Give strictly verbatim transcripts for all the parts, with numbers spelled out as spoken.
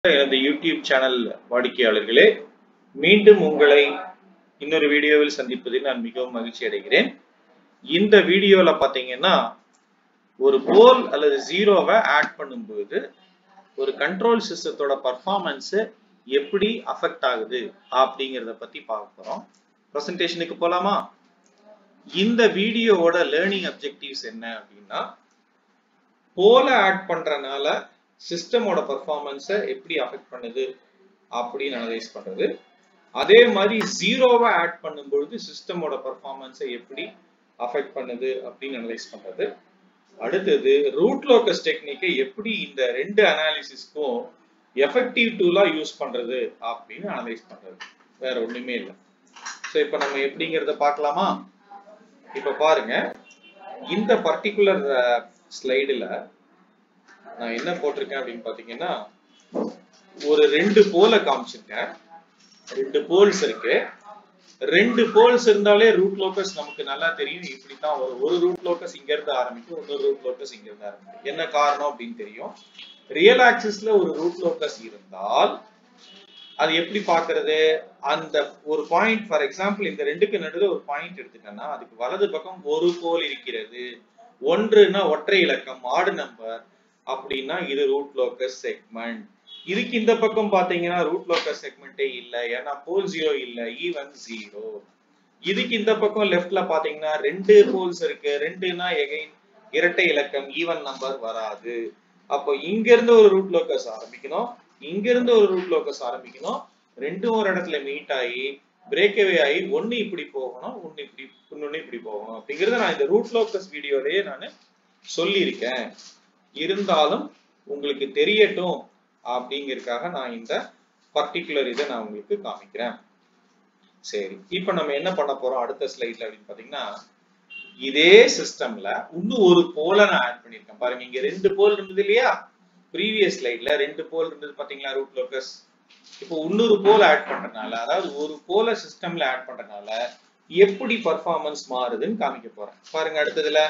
எனது YouTube channel வாடிக்கையாளர்களே, மீண்டும் உங்களை இன்னொரு வீடியோவில் சந்திப்பதில் நான் மிகவும் மகிழ்ச்சி அடைகிறேன். இந்த வீடியோல பாத்தீங்கன்னா ஒரு போல் அல்லது ஜீரோவை ஆட் பண்ணும்போது ஒரு கண்ட்ரோல் சிஸ்டத்தோட பர்ஃபார்மன்ஸ் எப்படி அஃபெக்ட் ஆகுது அப்படிங்கறத பத்தி பார்க்க போறோம். பிரசன்டேஷனுக்கு போலாமா? இந்த வீடியோவோட லேர்னிங் அப்ஜெக்டிவ்ஸ் என்ன அப்படின்னா, போல ஆட் பண்றனால சிஸ்டமோட பர்ஃபார்மன்ஸை எப்படி அஃபெக்ட் பண்ணுது அப்படின்னு அனலைஸ் பண்றது, அதே மாதிரி ஜீரோவை ஆட் பண்ணும்பொழுது சிஸ்டமோட பர்ஃபார்மன்ஸை எப்படி அஃபெக்ட் பண்ணுது அப்படின்னு அனலைஸ் பண்றது, அடுத்தது ரூட் லோக்கஸ் டெக்னிக்கை எப்படி இந்த ரெண்டு அனாலிசிஸ்க்கும் எஃபெக்டிவ் டூலா யூஸ் பண்றது அப்படின்னு அனலைஸ் பண்றது. வேற ஒண்ணுமே இல்லை. ஸோ இப்போ நம்ம எப்படிங்கிறத பார்க்கலாமா? இப்ப பாருங்க, இந்த பர்டிகுலர் ஸ்லைடுல நான் என்ன போட்டிருக்கேன் அப்படின்னு பாத்தீங்கன்னா, ஒரு ரெண்டு போல காமிச்சிருக்கேன். ரெண்டு போல்ஸ் இருக்கு. ரெண்டு போல்ஸ் இருந்தாலே ரூட் லோக்கஸ் நமக்கு நல்லா தெரியும். இப்படித்தான் ஒரு ஒரு ரூட் லோக்கஸ் இங்க இருந்து ஆரம்பிக்கும், இன்னொரு ரூட் லோக்கஸ் இங்க இருந்து ஆரம்பிக்கும். என்ன காரணம் அப்படின்னு தெரியும். ரியல் ஆக்சிஸ்ல ஒரு ரூட் லோக்கஸ் இருந்தால் அது எப்படி பாக்குறது? அந்த ஒரு பாயிண்ட், ஃபார் எக்ஸாம்பிள் இந்த ரெண்டுக்கு நடுவில் ஒரு பாயிண்ட் எடுத்துட்டேன்னா அதுக்கு வலது பக்கம் ஒரு போல் இருக்கிறது. ஒன்றுனா ஒற்றை இலக்கம், ஆடு நம்பர் அப்படின்னா இது ரூட் லோக்கஸ் செக்மெண்ட். இதுக்கு இந்த பக்கம் பாத்தீங்கன்னா ரூட் லோக்கஸ் செக்மெண்டே இல்ல, ஏன்னா போல் ஜீரோ இல்ல, ஈவன் ஜீரோ. இதுக்கு இந்த பக்கம் லெஃப்ட்ல பாத்தீங்கன்னா ரெண்டு போல்ஸ் இருக்கு. ரெண்டுனா எகைன் இரட்டை இலக்கம், ஈவன் நம்பர் வராது. அப்போ இங்க இருந்து ஒரு ரூட் லோக்கஸ் ஆரம்பிக்கணும், இங்க இருந்து ஒரு ரூட் லோக்கஸ் ஆரம்பிக்கணும், ரெண்டும் ஒரு இடத்துல மீட் ஆகி பிரேக்அவே ஆகி ஒன்னு இப்படி போகணும், ஒன்னு இப்படி இன்னொன்னு இப்படி போகணும். அப்படிங்கறத நான் இந்த ரூட் லோக்கஸ் வீடியோலயே நான் சொல்லியிருக்கேன். இருந்தாலும் உங்களுக்கு தெரியட்டும் அப்படிங்கறதுக்காக நான் இந்த பர்டிகுலர் இதை நான் உங்களுக்கு காமிக்கிறேன். சரி, இப்ப நம்ம என்ன பண்ண போறோம் அடுத்த ஸ்லைட்ல அப்படின்னு பாத்தீங்கன்னா, இதே சிஸ்டம்ல இன்னும் ஒரு போல நான் ஆட் பண்ணிருக்கேன். பாருங்க, இங்க ரெண்டு போல் இருந்தது இல்லையா? ப்ரீவியஸ் ஸ்லைட்ல ரெண்டு போல் இருந்தது பாத்தீங்களா ரூட் லோக்கஸ். இப்போ இன்னொரு போல் ஆட் பண்றதுனால, அதாவது ஒரு போல சிஸ்டம்ல ஆட் பண்றதுனால எப்படி பர்ஃபார்மன்ஸ் மாறுதுன்னு காமிக்க போறேன். பாருங்க அடுத்ததுல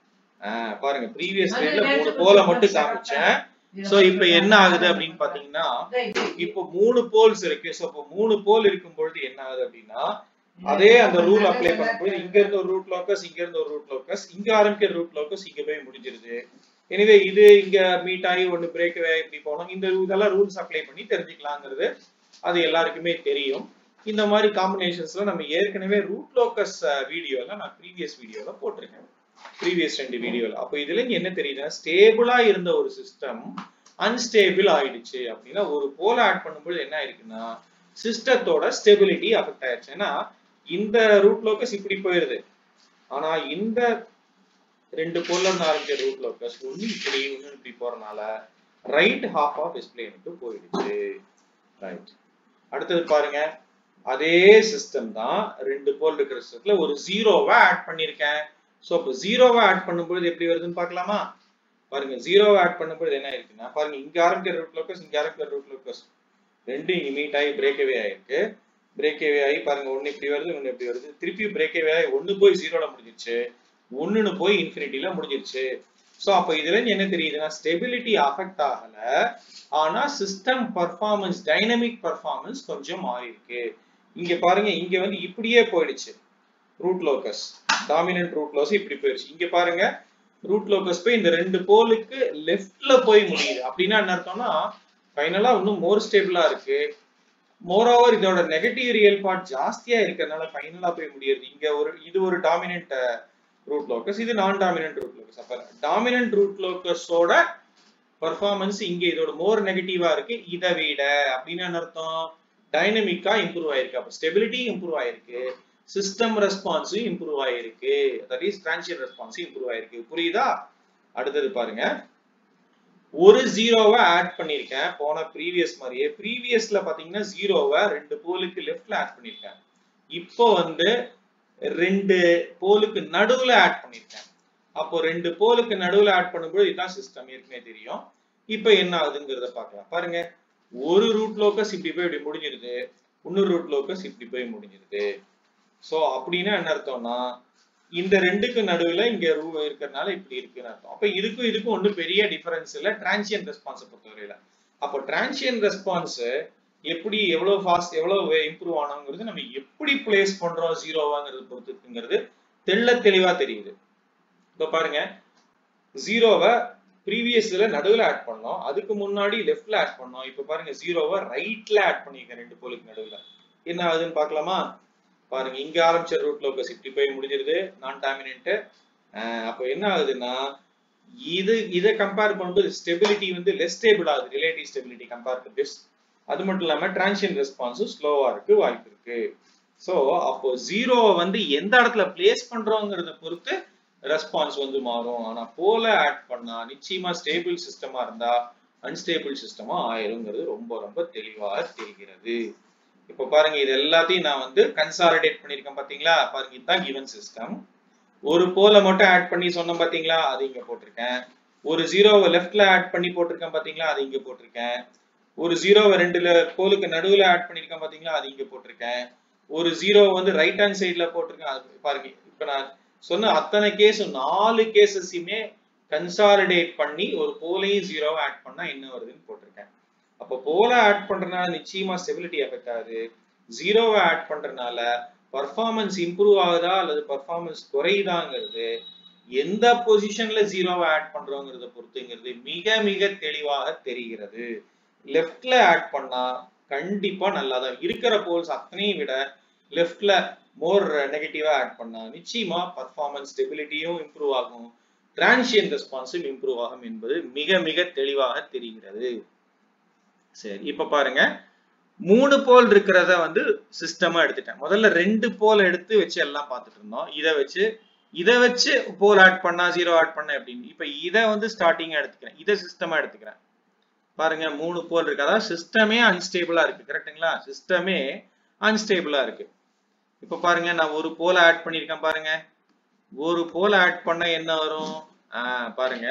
பாருங்க, ப்ரீவியஸ் ஸ்லைட்ல மூணு போல மட்டும் காமிச்சேன். சோ இப்போ என்ன ஆகுது அப்படின்னு பாத்தீங்கன்னா, இப்போ மூணு போல்ஸ் இருக்கு. சோ இப்போ மூணு போல் இருக்கும் பொழுது என்ன ஆகுது அப்படின்னா, அதே அந்த ரூல் அப்ளை பண்ணும்போது இங்க இருந்து ஒரு ரூட் லோக்கஸ், இங்க இருந்து ஒரு ரூட் லோக்கஸ், இங்க ஆரம்பிக்கிற ரூட் லோக்கஸ் இங்க போய் முடிஞ்சிருது. எனவே இது இங்க மீட் ஆகி ஒன்னு பிரேக் இப்படி போகணும். இந்த இதெல்லாம் ரூல்ஸ் அப்ளை பண்ணி தெரிஞ்சுக்கலாங்கிறது அது எல்லாருக்குமே தெரியும். இந்த மாதிரி காம்பினேஷன்ஸ்ல நம்ம ஏற்கனவே ரூட் லோக்கஸ் வீடியோல நான் ப்ரீவியஸ் வீடியோல போட்டிருக்கேன், ப்ரீவியஸ் ரெண்டு வீடியோல. அப்போ இதுல என்ன தெரியுதுன்னா, ஸ்டேபிளா இருந்த ஒரு சிஸ்டம் அன்ஸ்டேபிள் ஆயிடுச்சு அப்படின்னா ஒரு போல ஆட் பண்ணும்போது என்ன ஆயிருக்குன்னா சிஸ்டத்தோட ஸ்டெபிலிட்டி அஃபெக்ட் ஆயிடுச்சு. ஏன்னா இந்த ரூட் லோக்கஸ் இப்படி போயிருது, ஆனா இந்த ரெண்டு போல்ல இருந்து ஆரம்பிச்ச ரூட் லோக்கஸ் ஒன்னு இப்படி ஒன்னு இப்படி போறனால ரைட் ஹாஃப் ஆஃப் எஸ்பிளேனுக்கு போயிடுச்சு. ரைட், அடுத்தது பாருங்க, அதே சிஸ்டம் தான் ரெண்டு போல் இருக்கிற சிஸ்டத்துல ஒரு ஜீரோவை ஆட் பண்ணிருக்கேன். சோ இப்போ ஜீரோவை ஆட் பண்ணும்போது எப்படி வருதுன்னு பார்க்கலாமா? பாருங்க, ஜீரோவை ஆட் பண்ணும்போது என்ன இருக்குன்னா, பாருங்க இங்க ஆரம்பிக்கிற ரூட் லோக்கஸ், இங்க ஆரம்பிக்கிற ரூட் லோக்கஸ் ரெண்டு இங்க மீட் ஆகி பிரேக்அவே ஆயிருக்கு. பிரேக்அவே ஆகி பாருங்க ஒன்னு இப்படி வருது, ஒன்னு இப்படி வருது, திருப்பி பிரேக்அவே ஆகி ஒன்னு போய் ஜீரோல முடிஞ்சிருச்சு, ஒன்னு போய் இன்ஃபினிட்டில முடிஞ்சிருச்சு. சோ அப்ப இதுல என்ன தெரியுதுன்னா, ஸ்டெபிலிட்டி அஃபெக்ட் ஆகல, ஆனா சிஸ்டம் பர்ஃபார்மன்ஸ், டைனமிக் பர்ஃபார்மன்ஸ் கொஞ்சம் மாறி இருக்கு. இங்க பாருங்க, இங்க வந்து இப்படியே போயிடுச்சு root locus, dominant root locus இப்படி போயிடுச்சு. இங்க பாருங்க ரூட் லோக்கஸ் போய் இந்த ரெண்டு போலுக்கு லெஃப்ட்ல போய் முடியுது. அப்படின்னா என்ன அர்த்தம்னா ஃபைனலா இன்னும் மோர் ஸ்டேபிளா இருக்கு. மோர் ஓவர் இதோட நெகட்டிவ் ரியல் பார்ட் ஜாஸ்தியா இருக்கறனால ஃபைனலா போய் முடியுது. இங்க ஒரு இது ஒரு டாமினன்ட் ரூட் லோக்கஸ், இது நான் டாமினன்ட் ரூட் லோக்கஸ். அப்ப டாமினன்ட் ரூட் லோக்கஸோட பர்ஃபார்மன்ஸ் இங்க இதோட மோர் நெகட்டிவா இருக்கு இதை விட. அப்படின்னு என்ன அர்த்தம்? டைனமிக்கா இம்ப்ரூவ் ஆயிருக்கு. அப்ப ஸ்டெபிலிட்டி இம்ப்ரூவ் ஆயிருக்கு, சிஸ்டம் ரெஸ்பான்ஸ் இம்ப்ரூவ் ஆயிருக்கு, that is transient response improve ஆயிருக்கு. புரியுதா? அடுத்தது பாருங்க, ஒரு ஜீரோவை ஆட் பண்ணிருக்கேன் போன ப்ரீவியஸ் மாதிரியே. ப்ரீவியஸ்ல பாத்தீங்கன்னா ஜீரோவை ரெண்டு போலுக்கு லெஃப்ட்ல ஆட் பண்ணிருக்கேன். இப்போ வந்து ரெண்டு போலுக்கு நடுவுல ஆட் பண்ணிருக்கேன். அப்போ ரெண்டு போலுக்கு நடுவுல ஆட் பண்ணும்போது இதுதான் சிஸ்டம், ஏற்கனவே தெரியும். இப்போ என்ன ஆகுதுங்கிறத பார்க்கலாம். பாருங்க, ஒரு ரூட் லோக்கஸ் இப்படி போய் இப்படி முடிஞ்சிருது, இன்னொரு ரூட் லோக்கஸ் இப்படி போய் முடிஞ்சிருது. சோ அப்படின்னா என்ன அர்த்தம்னா, இந்த ரெண்டுக்கு நடுவுல இங்க ரூ இருக்கிறதுனால இப்படி இருக்குன்னு அர்த்தம். அப்ப இதுக்கும் இதுக்கும் ஒன்றும் பெரிய டிஃபரன்ஸ் இல்ல டிரான்சியன்ட் ரெஸ்பான்ஸ் பொறுத்தவரையில. அப்போ டிரான்சியன்ட் ரெஸ்பான்ஸ் எப்படி எவ்வளவு ஃபாஸ்ட் எவ்வளவு இம்ப்ரூவ் ஆனோங்கிறது நம்ம எப்படி பிளேஸ் பண்றோம் ஜீரோவாங்கிறது பொறுத்துங்கிறது தெள்ள தெளிவா தெரியுது. இப்ப பாருங்க, ஜீரோவை ப்ரீவியஸ்ல நடுவுல ஆட் பண்ணோம், அதுக்கு முன்னாடி லெஃப்ட்ல ஆட் பண்ணோம். இப்ப பாருங்க ஜீரோவை ரைட்ல ஆட் பண்ணிருக்கேன் ரெண்டு போலுக்கு நடுவுல. என்ன ஆகுதுன்னு பார்க்கலாமா? பாருங்க, இங்க ஆரம்பிச்ச ரூட் லோகஸ் இப்படி போய் முடிஞ்சிருது நான் டாமினன்ட். அப்போ என்ன ஆகுதுன்னா இது இதை கம்பேர் பண்ணும்போது ஸ்டெபிலிட்டி வந்து லெஸ் ஸ்டேபிள் ஆகுது, relative stability compare to this. அது மட்டும் இல்லாம டிரான்சியன்ட் ரெஸ்பான்ஸும் ஸ்லோவா இருக்கு வாய்ப்பு இருக்கு. சோ அப்போ ஜீரோவை வந்து எந்த இடத்துல பிளேஸ் பண்றோங்கிறத பொறுத்து ரெஸ்பான்ஸ் வந்து மாறும். ஆனா போல ஆட் பண்ணா நிச்சயமா ஸ்டேபிள் சிஸ்டமா இருந்தா அன்ஸ்டேபிள் சிஸ்டமா ஆயிருங்கிறது ரொம்ப ரொம்ப தெளிவாக தெரிகிறது. இப்ப பாருங்க, இது எல்லாத்தையும் நான் வந்து கன்சாலிடேட் பண்ணிருக்கேன் பாத்தீங்களா? பாருங்க, இதுதான் கிவன் சிஸ்டம். ஒரு போல மட்டும் ஆட் பண்ணி சொன்னோம் பாத்தீங்களா, அது இங்க போட்டிருக்கேன். ஒரு ஜீரோவை லெஃப்ட்ல ஆட் பண்ணி போட்டிருக்கேன் பாத்தீங்களா, அது இங்க போட்டிருக்கேன். ஒரு ஜீரோவை ரெண்டுல போலுக்கு நடுவுல ஆட் பண்ணிருக்கேன் பாத்தீங்களா, அது இங்க போட்டிருக்கேன். ஒரு ஜீரோவை வந்து ரைட் ஹேண்ட் சைட்ல போட்டிருக்கேன். அது பாருங்க, இப்ப நான் சொன்ன அத்தனை கேஸ் நாலு கேசஸையுமே கன்சாலிடேட் பண்ணி ஒரு போலையும் ஜீரோவை ஆட் பண்ணா என்ன வருதுன்னு போட்டிருக்கேன். அப்ப போல ஆட் பண்றதுனால நிச்சயமா ஸ்டெபிலிட்டி எஃபெக்ட் ஆகுது. ஜீரோவை ஆட் பண்றதுனால பர்ஃபார்மன்ஸ் இம்ப்ரூவ் ஆகுதா அல்லது பர்ஃபார்மன்ஸ் குறையுதாங்கிறது எந்த பொசிஷன்ல ஜீரோவை ஆட் பண்றோங்கிறத பொறுத்துங்கிறது மிக மிக தெளிவாக தெரிகிறது. லெஃப்ட்ல ஆட் பண்ணா கண்டிப்பா நல்லாதான் இருக்கிற போல்ஸ் அத்தனையும் விட லெஃப்ட்ல மோர் நெகட்டிவா ஆட் பண்ணா நிச்சயமா பர்ஃபார்மன்ஸ் ஸ்டெபிலிட்டியும் இம்ப்ரூவ் ஆகும், டிரான்சியன்ட் ரெஸ்பான்ஸும் இம்ப்ரூவ் ஆகும் என்பது மிக மிக தெளிவாக தெரிகிறது. சரி, இப்ப பாருங்க, மூணு போல் இருக்கிறத வந்து சிஸ்டமா எடுத்துட்டேன். முதல்ல ரெண்டு போல் எடுத்து வச்சு எல்லாம் பார்த்துட்டு இருந்தோம். இதை வச்சு இதை வச்சு போல் ஆட் பண்ணா ஜீரோ ஆட் பண்ண அப்படின்னு. இப்ப இதை வந்து ஸ்டார்டிங்கா எடுத்துக்கிறேன், இதை சிஸ்டமா எடுத்துக்கிறேன். பாருங்க, மூணு போல் இருக்கு, அதாவது சிஸ்டமே அன்ஸ்டேபிளா இருக்கு. கரெக்டுங்களா? சிஸ்டமே அன்ஸ்டேபிளா இருக்கு. இப்ப பாருங்க, நான் ஒரு போல ஆட் பண்ணிருக்கேன். பாருங்க, ஒரு போல ஆட் பண்ண என்ன வரும்? ஆஹ் பாருங்க,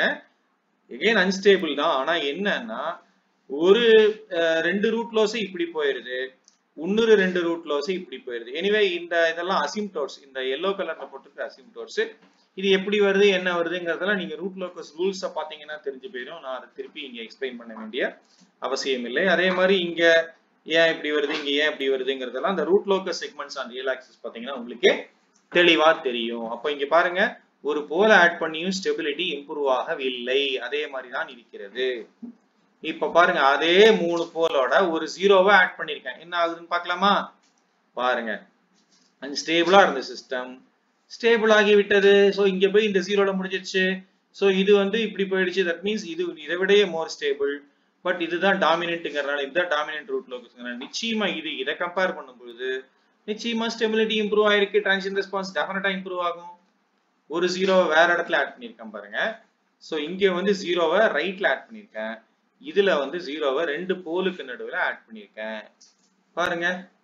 எகைன் அன்ஸ்டேபிள் தான். ஆனா என்னன்னா ஒரு ரெண்டு ரூட் லோஸ் இப்படி போயிருது, இன்னொரு ரெண்டு ரூட் லோஸ் இப்படி போயிருது. எனிவே இந்த இதெல்லாம் அசிம்டோட்ஸ், இந்த எல்லோ கலர்ல போட்டுருக்க அசிம்டோட்ஸ். இது எப்படி வருது என்ன வருதுங்கிறதெல்லாம் நீங்க ரூட் லோக்கஸ் ரூல்ஸ பாத்தீங்கன்னா தெரிஞ்சு போயிடும். நான் அதை திருப்பி இங்க எக்ஸ்பிளைன் பண்ண வேண்டிய அவசியம் இல்லை. அதே மாதிரி இங்க ஏன் இப்படி வருது, இங்க ஏன் இப்படி வருதுங்கிறதெல்லாம் அந்த root locus segments on real axis பாத்தீங்கன்னா உங்களுக்கே தெளிவா தெரியும். அப்ப இங்க பாருங்க, ஒரு போல ஆட் பண்ணியும் ஸ்டெபிலிட்டி இம்ப்ரூவ் ஆகவில்லை, அதே மாதிரி தான் இருக்கிறது. இப்ப பாருங்க, அதே மூணு போலோட ஒரு ஜீரோவை ஆட் பண்ணிருக்கேன். என்ன ஆகுதுன்னு பார்க்கலாமா? பாருங்க, அன்ஸ்டேபிளா இருந்த சிஸ்டம் ஸ்டேபிள் ஆகி விட்டது. சோ இங்க போய் இந்த ஜீரோல முடிஞ்சிருச்சு. சோ இது வந்து இப்படி போயிடுச்சு. தட் மீன்ஸ் இது இதை விட மோர் ஸ்டேபிள். பட் இதுதான் டாமினன்ட்ங்கறனால, இதுதான் டாமினன்ட் ரூட் லோகஸ்ங்கறனால நிச்சயமா இது இதை கம்பேர் பண்ணும்போது நிச்சயமா ஸ்டெபிலிட்டி இம்ப்ரூவ் ஆயிருக்கு, டிரான்சியன்ட் ரெஸ்பான்ஸ் டெஃபினட்டா இம்ப்ரூவ் ஆகும். ஒரு ஜீரோவை வேற இடத்துல ஆட் பண்ணிருக்கேன் பாருங்க. சோ இங்க வந்து ஜீரோவை ரைட்ல ஆட் பண்ணிருக்கேன், இதுல வந்து ஜீரோவை ரெண்டு போலுக்கு நடுவுல ஆட் பண்ணிருக்கேன். பாருங்க,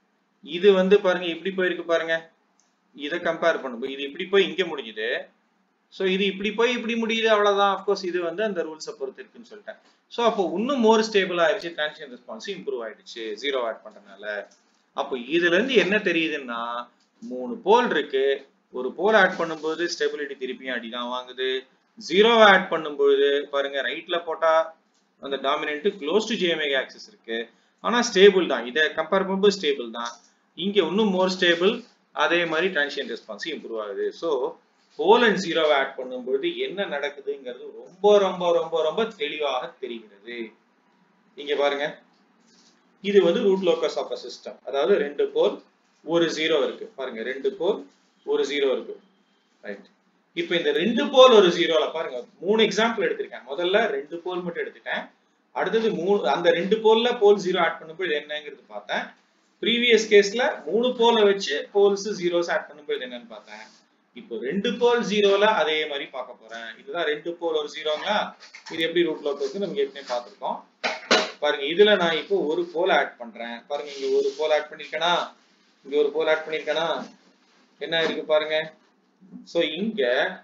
இது வந்து பாருங்க இப்படி போயிருக்கு. பாருங்க, இதை கம்பேர் பண்ணும்போது இது இப்படி போய் இங்க முடியுது. சோ இது இப்படி போய் இப்படி முடியுது, அவ்வளவுதான். அப்கோர்ஸ் இது வந்து அந்த ரூல்ஸை பொறுத்து இருக்குன்னு சொல்லிட்டேன். சோ அப்போ இன்னும் மோர் ஸ்டேபிள் ஆயிடுச்சு, டிரான்சியன்ட் ரெஸ்பான்ஸ் இம்ப்ரூவ் ஆயிடுச்சு ஜீரோ ஆட் பண்றதுனால. அப்போ இதுல இருந்து என்ன தெரியுதுன்னா, மூணு போல் இருக்கு. ஒரு போல் ஆட் பண்ணும்போது ஸ்டெபிலிட்டி திருப்பியும் அடிதான் வாங்குது. ஜீரோவை ஆட் பண்ணும்போது பாருங்க, ரைட்ல போட்டா அந்த dominant close to J omega axis இருக்கு, ஆனா ஸ்டேபிள் தான். இதை கம்பேர் பண்ணும்போது ஸ்டேபிள் தான். இங்க இன்னும் மோர் ஸ்டேபிள், அதே மாதிரி டிரான்சியன்ட் ரெஸ்பான்ஸ் இம்ப்ரூவ் ஆகுது. சோ போல் அண்ட் ஜீரோவை ஆட் பண்ணும்போது என்ன நடக்குதுங்கிறது ரொம்ப ரொம்ப ரொம்ப ரொம்ப தெளிவாக தெரிகிறது. இங்க பாருங்க, இது வந்து root locus of a system, அதாவது ரெண்டு போல் ஒரு ஜீரோ இருக்கு. பாருங்க, ரெண்டு போல் ஒரு ஜீரோ இருக்கு. ரைட். இப்ப இந்த ரெண்டு போல் ஒரு ஜீரோல பாருங்க, மூணு எக்ஸாம்பிள் எடுத்திருக்கேன். முதல்ல ரெண்டு போல் மட்டும் எடுத்துட்டேன். அடுத்தது மூணு, அந்த ரெண்டு போல்ல போல் ஜீரோ ஆட் பண்ணும்போது என்னங்கிறது பார்த்தேன். ப்ரீவியஸ் கேஸ்ல மூணு போல வச்சு போல்ஸ் ஜீரோஸ் ஆட் பண்ணும்போது என்னன்னு பார்த்தேன். இப்போ ரெண்டு போல் ஜீரோல அதே மாதிரி பார்க்க போறேன். இதுதான் ரெண்டு போல் ஒரு ஜீரோங்களா. இது எப்படி ரூட் லோக்கஸ் நம்ம ஏற்கனவே பார்த்திருக்கோம். பாருங்க, இதுல நான் இப்போ ஒரு போல் ஆட் பண்றேன். பாருங்க, இங்க ஒரு போல் ஆட் பண்ணிருக்கேனா, இங்க ஒரு போல் ஆட் பண்ணிருக்கேனா, என்ன இருக்கு பாருங்க. சோ இங்க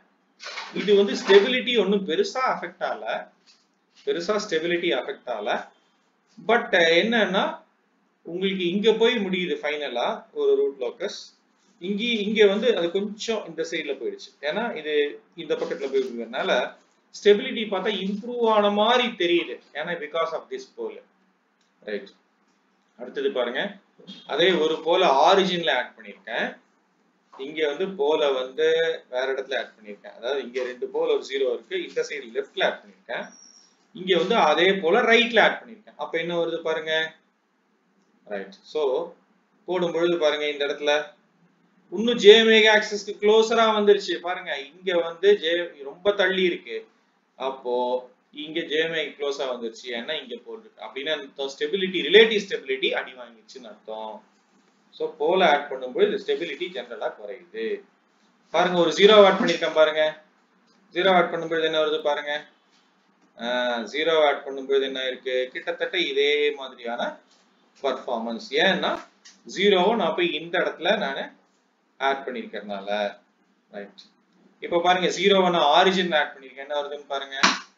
இது வந்து ஸ்டெபிலிட்டி ஒன்னும் பெருசா அஃபெக்ட் ஆகல, பெருசா ஸ்டெபிலிட்டி அஃபெக்ட் ஆகல. பட் என்னன்னா உங்களுக்கு இங்க போய் முடியுது ஃபைனலா ஒரு ரூட் லோக்கஸ். இங்க இங்க வந்து அது கொஞ்சம் இந்த சைடுல போயிடுச்சு, ஏன்னா இது இந்த பக்கத்துல போயிருக்கிறதுனால ஸ்டெபிலிட்டி பார்த்தா இம்ப்ரூவ் ஆன மாதிரி தெரியுது. ஏன்னா because of this pole. Right. அடுத்தது பாருங்க, அதே ஒரு போல ஆரிஜின்ல ஆட் பண்ணிருக்கேன். இங்க வந்து போல வந்து வேற இடத்துல ஆட் பண்ணிருக்கேன். அதாவது இங்க ரெண்டு போல ஒரு ஜீரோ இருக்கு, இந்த சைடு லெஃப்ட்ல ஆட் பண்ணிருக்கேன். இங்க வந்து அதே போல ரைட்ல ஆட் பண்ணிருக்கேன். அப்ப என்ன வருது பாருங்க. ரைட். சோ போடும் பொழுது பாருங்க, இந்த இடத்துல இன்னும் j omega ஆக்சிஸ்க்கு க்ளோசரா வந்துருச்சு பாருங்க. இங்க வந்து j ரொம்ப தள்ளி இருக்கு. அப்போ இங்க j omega க்ளோஸா வந்துருச்சு. ஏன்னா இங்க போல் இருக்கு. அப்படின்னா ஸ்டெபிலிட்டி, ரிலேட்டிவ் ஸ்டெபிலிட்டி அடி வாங்கிடுச்சுன்னு அர்த்தம். சோ போல ஆட் பண்ணும்போது ஸ்டெபிலிட்டி ஜெனரலா குறையுது. பாருங்க, ஒரு ஜீரோ ஆட் பண்ணிருக்கேன் பாருங்க. ஜீரோ ஆட் பண்ணும்போது என்ன வருது பாருங்க. ஜீரோ ஆட் பண்ணும்போது என்ன இருக்கு, கிட்டத்தட்ட இதே மாதிரியான பர்ஃபார்மன்ஸ். ஏன்னா ஜீரோவை நான் போய் இந்த இடத்துல நான் ஆட் பண்ணிருக்கிறதுனால. ரைட். இப்போ பாருங்க, ஜீரோவை நான் ஆரிஜின் ஆட் பண்ணிருக்கேன். என்ன வருதுன்னு பாருங்க.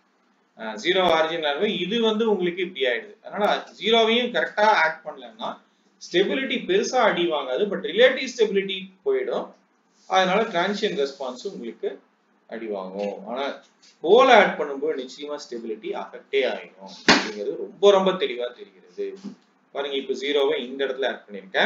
ஜீரோ ஆரிஜின் ஆட் இது வந்து உங்களுக்கு இப்படி ஆயிடுது. அதனால ஜீரோவையும் கரெக்டா ஆட் பண்ணலன்னா ஸ்டெபிலிட்டி பெருசா அடி வாங்காது, பட் ரிலேட்டிவ் ஸ்டெபிலிட்டி போயிடும். அதனால டிரான்சியன்ட் ரெஸ்பான்ஸ் உங்களுக்கு அடி வாங்கும். ஆனா போல ஆட் பண்ணும்போது நிச்சயமா ஸ்டெபிலிட்டி அஃபெக்டே ஆயிடும் அப்படிங்கிறது ரொம்ப ரொம்ப தெளிவா தெரிகிறது. பாருங்க, இப்ப ஜீரோவை இந்த இடத்துல ஆட் பண்ணிருக்கேன்.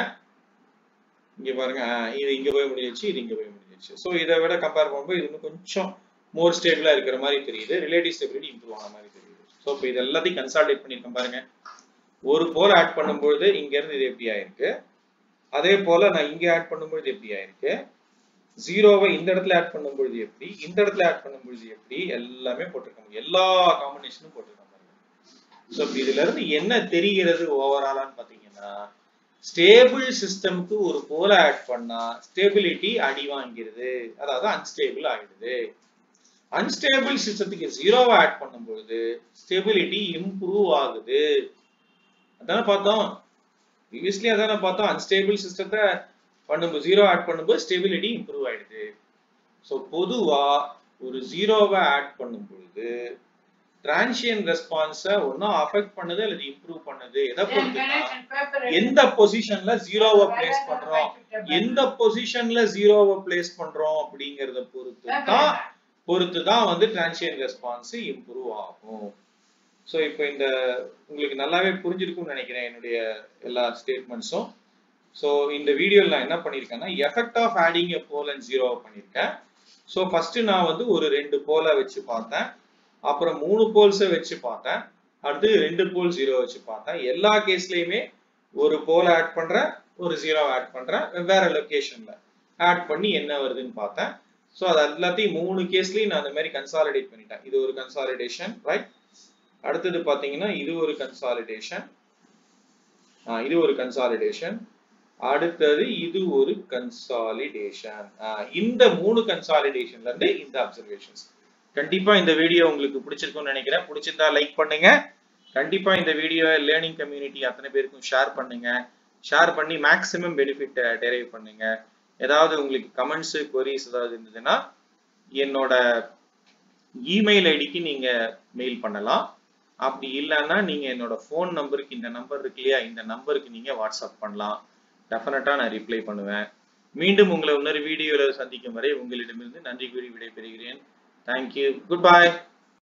இங்க பாருங்க, இது இங்க போய் முடிஞ்சிச்சு, இது இங்க போய் முடிஞ்சிச்சு. சோ இதை விட கம்பேர் பண்ணும்போது இது இன்னும் கொஞ்சம் மோர் ஸ்டேபிளா இருக்கிற மாதிரி தெரியுது, ரிலேட்டிவ் ஸ்டெபிலிட்டி இம்ப்ரூவ் ஆன மாதிரி தெரியுது. சோ இப்போ இது எல்லாத்தையும் கன்சாலிடேட் பண்ணிருக்கேன் பாருங்க. ஒரு போல ஆட் பண்ணும்போது இங்க இருந்து இது எப்படி ஆயிருக்கு, அதே போல நான் இங்க ஆட் பண்ணும்போது எப்படி ஆயிருக்கு, ஜீரோவை இந்த இடத்துல ஆட் பண்ணும்போது எப்படி, இந்த இடத்துல ஆட் பண்ணும்போது எப்படி, எல்லாமே போட்டிருக்காங்க. எல்லா காம்பினேஷனும் போட்டிருக்காங்க. சோ இதுல இருந்து என்ன தெரிகிறது ஓவராலான்னு பாத்தீங்கன்னா, ஸ்டேபிள் சிஸ்டம்க்கு ஒரு போல ஆட் பண்ணா ஸ்டெபிலிட்டி அடி வாங்கிறது, அதாவது அன்ஸ்டேபிள் ஆயிடுது. அன்ஸ்டேபிள் சிஸ்டத்துக்கு ஜீரோவை ஆட் பண்ணும்போது ஸ்டெபிலிட்டி இம்ப்ரூவ் ஆகுது. அதான பார்த்தோம், previously அதான பார்த்தோம். அன்ஸ்டேபிள் சிஸ்டத்தை பண்ணும்போது ஜீரோ ஆட் பண்ணும்போது ஸ்டெபிலிட்டி இம்ப்ரூவ் ஆயிடுது. சோ பொதுவா ஒரு ஜீரோவை ஆட் பண்ணும்போது டிரான்சியன்ட் ரெஸ்பான்ஸை ஒன்னும் அஃபெக்ட் பண்ணுது அல்லது இம்ப்ரூவ் பண்ணுது. எதை பொறுத்துனா எந்த பொசிஷன்ல ஜீரோவை பிளேஸ் பண்றோம், எந்த பொசிஷன்ல ஜீரோவை பிளேஸ் பண்றோம் அப்படிங்கறத பொறுத்து தான் பொறுத்து தான் வந்து டிரான்சியன்ட் ரெஸ்பான்ஸ் இம்ப்ரூவ் ஆகும். சோ இப்போ இந்த உங்களுக்கு நல்லாவே புரிஞ்சிருக்கும்னு நினைக்கிறேன் என்னுடைய எல்லா ஸ்டேட்மெண்ட்ஸும். சோ இந்த வீடியோல நான் என்ன பண்ணிருக்கேன்னா, effect of adding a pole and zero பண்ணிருக்கேன். சோ ஃபர்ஸ்ட் நான் வந்து ஒரு ரெண்டு போல வச்சு பார்த்தேன், அப்புறம் மூணு போல்ஸை வச்சு பார்த்தேன், அடுத்து ரெண்டு போல் ஜீரோ வச்சு பார்த்தேன். எல்லா கேஸ்லயுமே ஒரு போல் ஆட் பண்றேன், ஒரு ஜீரோ ஆட் பண்றேன், வெவ்வேறு லொகேஷன்ல ஆட் பண்ணி என்ன வருதுன்னு பார்த்தேன். சோ அது எல்லாத்தையும் மூணு கேஸ்லயும் நான் அந்த மாதிரி கன்சாலிடேட் பண்ணிட்டேன். இது ஒரு கன்சாலிடேஷன், ரைட். அடுத்தது பாத்தீங்கன்னா இது ஒரு கன்சாலிடேஷன், இது ஒரு கன்சாலிடேஷன், அடுத்தது இது ஒரு கன்சாலிடேஷன். இந்த மூணு கன்சாலிடேஷன்ல இருந்து இந்த அப்சர்வேஷன்ஸ். கண்டிப்பா இந்த வீடியோ உங்களுக்கு பிடிச்சிருக்கும்னு நினைக்கிறேன். பிடிச்சிருந்தா லைக் பண்ணுங்க. கண்டிப்பா இந்த வீடியோ லேர்னிங் கம்யூனிட்டி அத்தனை பேருக்கும் ஷேர் பண்ணுங்க. ஷேர் பண்ணி மேக்ஸிமம் பெனிஃபிட் டெரைவ் பண்ணுங்க. ஏதாவது உங்களுக்கு கமெண்ட்ஸ், குவரிஸ் ஏதாவது இருந்ததுன்னா என்னோட இமெயில் ஐடிக்கு நீங்க மெயில் பண்ணலாம். அப்படி இல்லைன்னா நீங்க என்னோட போன் நம்பருக்கு, இந்த நம்பர் இருக்கு இல்லையா, இந்த நம்பருக்கு நீங்க வாட்ஸ்அப் பண்ணலாம். டெஃபினட்டா நான் ரிப்ளை பண்ணுவேன். மீண்டும் உங்களை இன்னொரு வீடியோல சந்திக்கும் வரை உங்களிடமிருந்து நன்றி கூறி விடைபெறுகிறேன். Thank you. Goodbye.